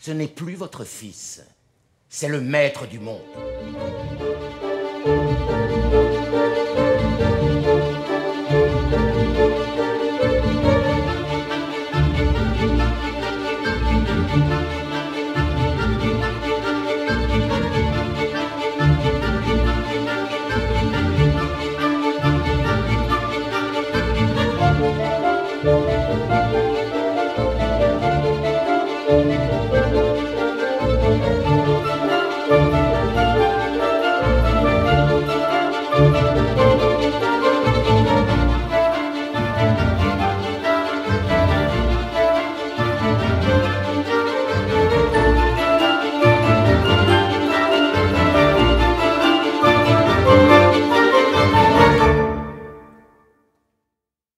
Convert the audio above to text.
Ce n'est plus votre fils, c'est le maître du monde.